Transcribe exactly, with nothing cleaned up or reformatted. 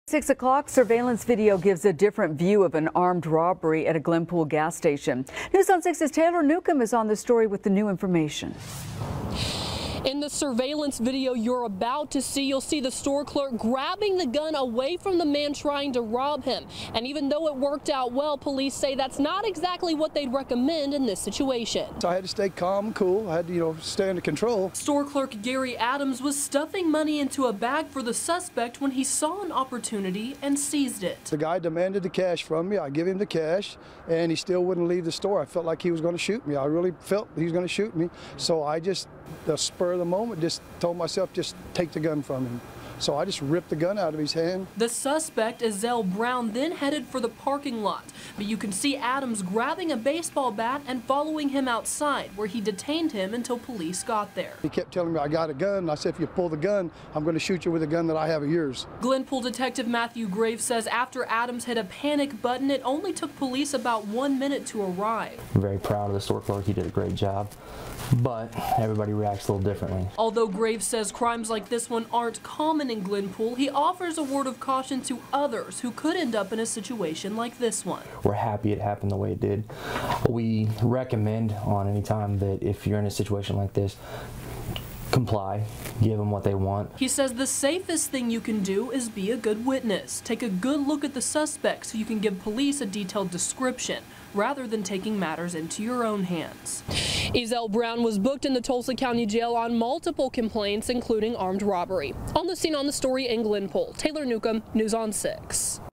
Six o'clock, surveillance video gives a different view of an armed robbery at a Glenpool gas station. News on six's Taylor Newcomb is on the story with the new information. In the surveillance video you're about to see, you'll see the store clerk grabbing the gun away from the man trying to rob him. And even though it worked out well, police say that's not exactly what they'd recommend in this situation. So I had to stay calm and cool. I had to, you know, stay under control. Store clerk Gary Adams was stuffing money into a bag for the suspect when he saw an opportunity and seized it. The guy demanded the cash from me. I give him the cash, and he still wouldn't leave the store. I felt like he was going to shoot me. I really felt he was going to shoot me. So I just, the spur of the moment, just told myself, just take the gun from him. So I just ripped the gun out of his hand. The suspect, Ezell Brown, then headed for the parking lot. But you can see Adams grabbing a baseball bat and following him outside, where he detained him until police got there. He kept telling me, I got a gun. And I said, if you pull the gun, I'm going to shoot you with a gun that I have of yours. Glenpool Detective Matthew Graves says after Adams hit a panic button, it only took police about one minute to arrive. I'm very proud of the store clerk. He did a great job, but everybody reacts a little differently. Although Graves says crimes like this one aren't common in Glenpool, he offers a word of caution to others who could end up in a situation like this one. We're happy it happened the way it did. We recommend on any time that if you're in a situation like this, comply, give them what they want. He says the safest thing you can do is be a good witness. Take a good look at the suspect so you can give police a detailed description, rather than taking matters into your own hands. Ezell Brown was booked in the Tulsa County Jail on multiple complaints, including armed robbery. On the scene on the story in Glenpool, Taylor Newcomb, News on six.